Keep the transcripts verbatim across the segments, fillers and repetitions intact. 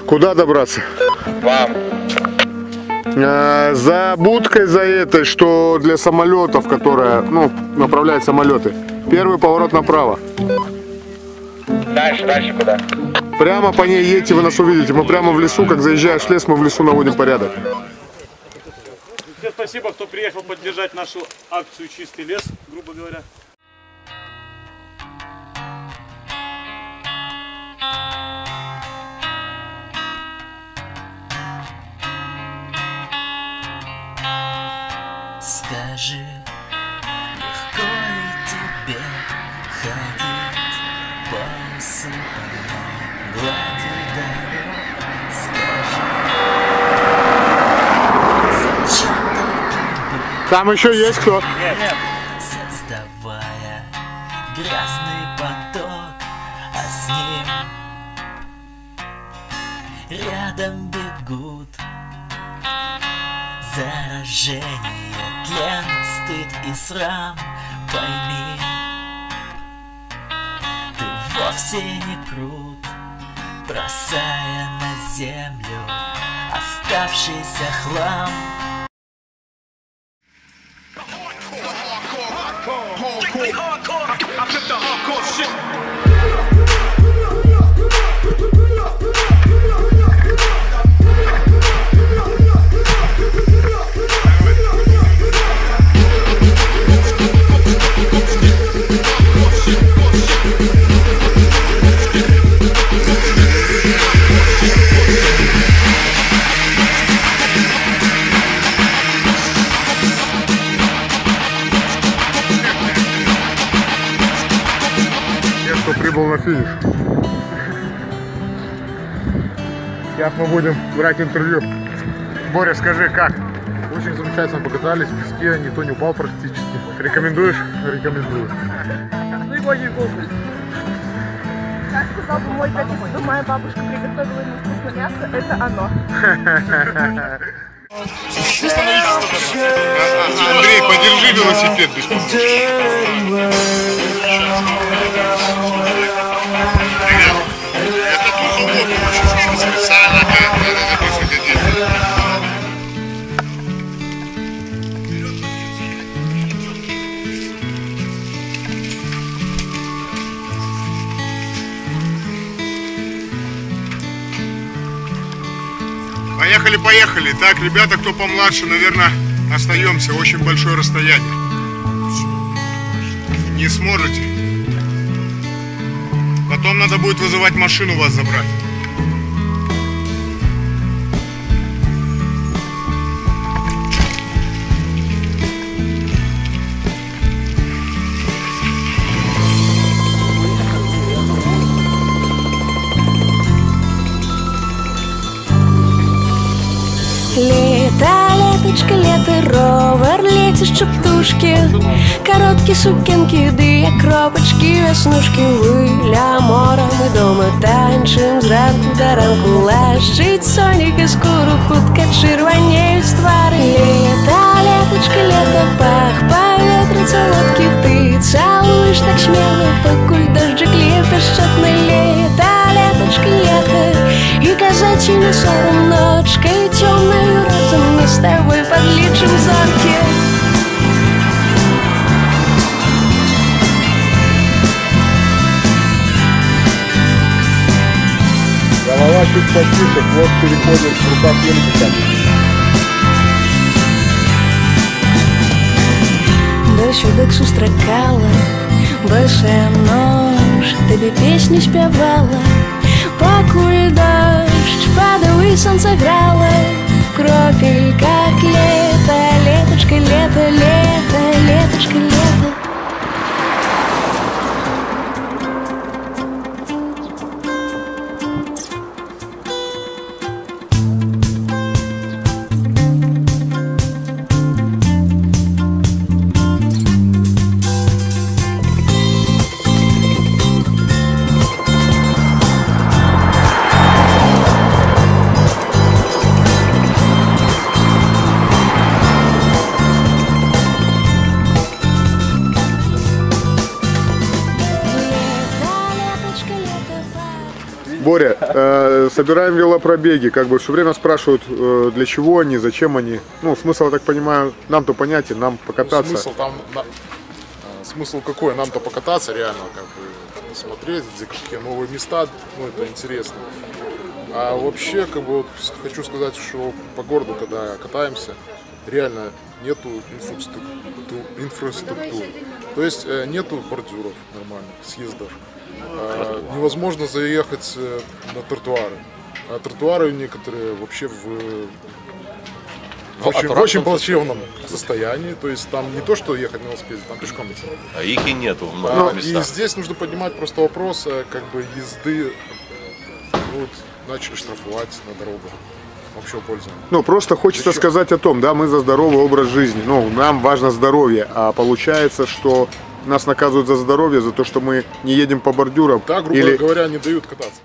Куда добраться? Вам. А, за будкой, за этой, что для самолетов, которая, ну, направляет самолеты. Первый поворот направо. Дальше, дальше куда? Прямо по ней едьте, вы нас увидите. Мы прямо в лесу, как заезжаешь в лес, мы в лесу наводим порядок. Всем спасибо, кто приехал поддержать нашу акцию «Чистый лес», грубо говоря. Скажи, легко ли тебе ходить по усыпанной глади дорог? Скажи, зачем так Там еще есть кто? Нет, нет. создавая грязный поток, а с ним рядом бегут заражение, тлен, стыд и срам. Пойми, ты вовсе не крут, бросая на землю оставшийся хлам. Прибыл на финиш. Сейчас мы будем брать интервью. Боря, скажи, как? Очень замечательно покатались в песке, никто не упал практически. Рекомендуешь? Рекомендую. Ну, очень вкусно. Как сказал бы мой отец, что моя бабушка приготовила ему вкусное мясо, это оно. Андрей, подержи велосипед без помощи. Это туховод очень специально записывать отдельно. Поехали, поехали. Так, ребята, кто помладше, наверное, остаемся. Очень большое расстояние. Не сможете. Потом надо будет вызывать машину вас забрать. Лето, леточка, лето, ровер, летишь чептушки, короткие сукенки, две кропочки, веснушки, виля мора, ми дома танчим зранку до ранку, лежить соник і скоро хутка червоніють ствари. Лето, леточка, лето, пах, повітря солодкий, ти цілуєш так сміло, покуль дождик лє піщотне. Лето, леточка, лето, і казать не сором, ночкой темною разом мы с тобой подлечим зорки. Голова чуть потише, хвост переходит в руках велика. Досюдок сустракала, босая нож, тобі пісню співала, покуль дождь падал и солнце грало, кропель как лето, леточка, лето, лето, леточка, лето. Боря, э, э, собираем велопробеги, как бы все время спрашивают, э, для чего они, зачем они. Ну, смысл, я так понимаю, нам-то понятен, нам покататься. Ну, смысл там, на, смысл какой? Нам-то покататься реально, как бы смотреть, где какие новые места, ну, это интересно. А вообще, как бы, вот, хочу сказать, что по городу, когда катаемся, реально нету инфраструктуры, инфраструктуры. То есть э, нету бордюров нормальных, съездов. Э, невозможно заехать э, на тротуары. А тротуары некоторые вообще в, в, очень, в очень плачевном состоянии. То есть там не то, что ехать на велосипеде, там пешком идти. А их и нету в многих А, местах. и здесь нужно поднимать просто вопрос как бы езды. Вот, начали штрафовать на дорогах. Общего пользования. Ну, просто хочется Еще. сказать о том, да, мы за здоровый образ жизни. Ну, нам важно здоровье, а получается, что нас наказывают за здоровье, за то, что мы не едем по бордюрам. Да, грубо или... говоря, не дают кататься.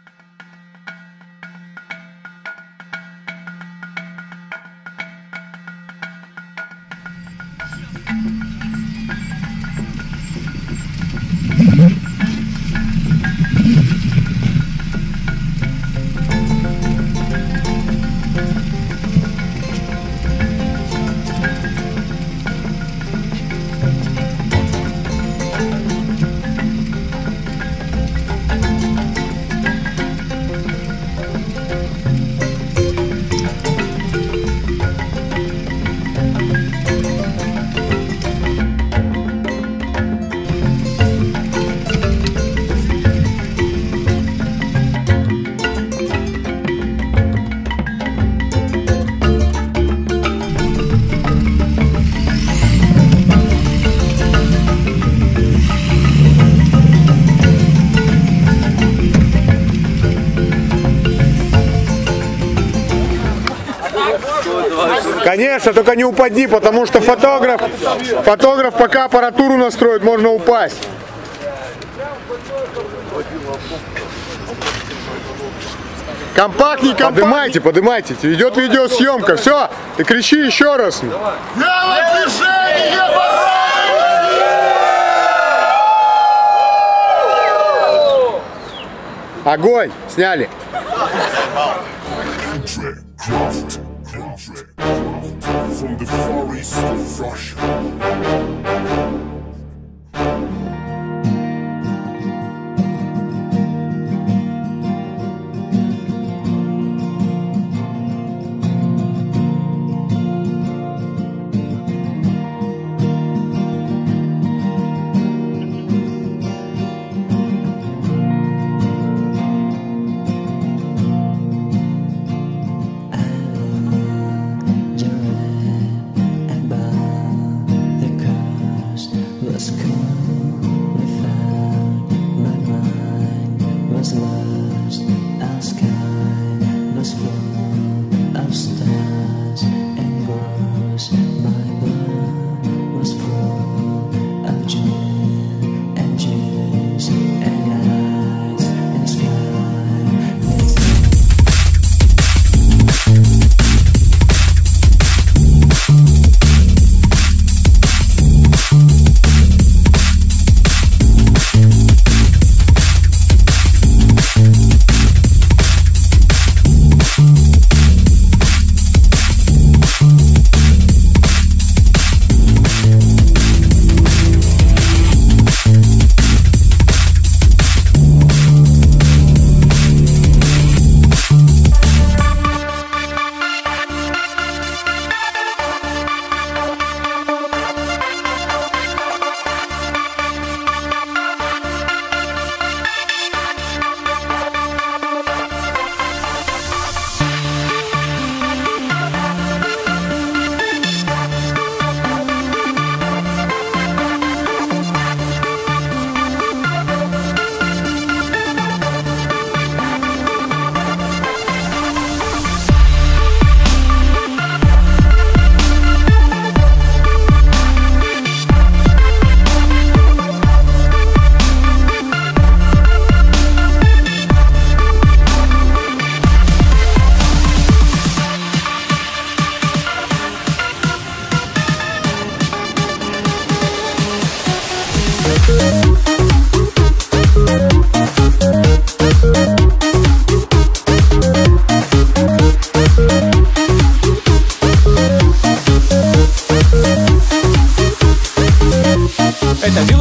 Конечно, только не упади, потому что фотограф, фотограф пока аппаратуру настроит, можно упасть. Компактней, компактней. Поднимайте, поднимайте. Идет видеосъемка. Все, ты кричи еще раз. Делай движение, огонь! Сняли. From the forest of Russia.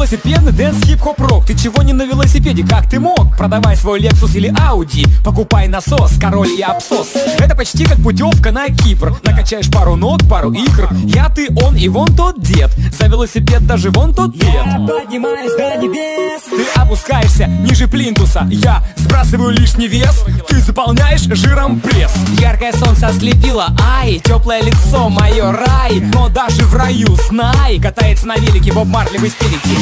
велосипедный дэнс, хип-хоп, рок. Ты чего не на велосипеде, как ты мог? Продавай свой Lexus или Audi, покупай насос, король и абсос. Это почти как путевка на Кипр. Накачаешь пару ног, пару икр. Я, ты, он и вон тот дед. За велосипед даже вон тот дед. Я поднимаюсь до небес. Ты опускаешься ниже плинтуса. Я сбрасываю лишний вес. Ты заполняешь жиром пресс. Яркое солнце ослепило, ай, теплое лицо мое рай. Но даже в раю, знай, катается на велике Боб Марли в истерике.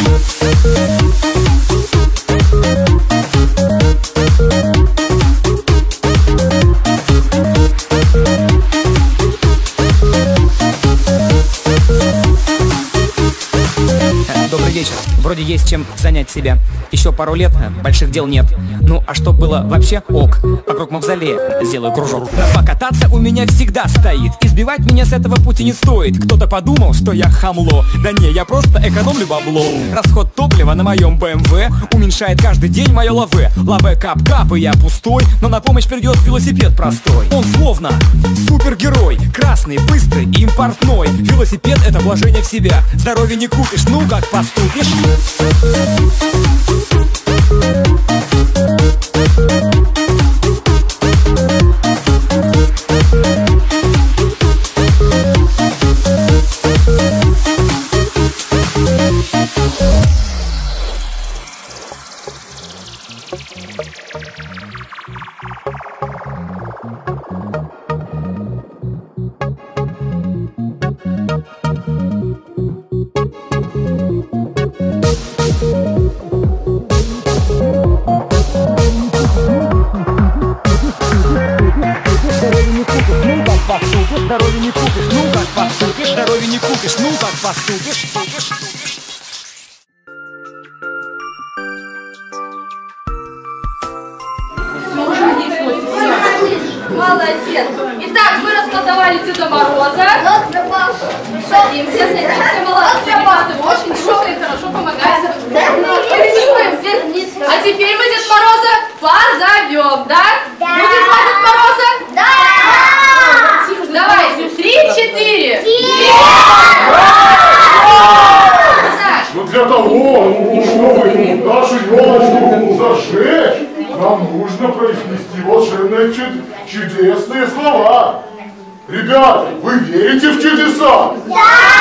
Добрый вечер. Вроде есть чем занять себя. Еще пару лет, больших дел нет. Ну, а что было вообще? Ок. Вокруг мавзолея сделаю кружок. Покататься у меня всегда стоит. Избивать меня с этого пути не стоит. Кто-то подумал, что я хамло. Да не, я просто экономлю бабло. Расход топлива на моем бэ эм вэ уменьшает каждый день мое лаве. Лаве кап-кап, и я пустой. Но на помощь придет велосипед простой. Он словно супергерой. Красный, быстрый и импортной. Велосипед — это вложение в себя. Здоровье не купишь, ну как поступишь? Здоровье не купишь, ну как поступишь? Здоровье не купишь, ну как поступишь? Молодец. Итак, мы расколдовали Деда Мороза. Садимся, садимся, молодцы. Ребята, вы очень дружно и хорошо помогаете. А теперь мы Деда Мороза позовем, да? Будем звать Деда Мороза? Да! Давайте, три-четыре. Но для того, чтобы нашу елочку зажечь, нам нужно произнести волшебные чуд чудесные слова. Ребята, вы верите в чудеса? Да!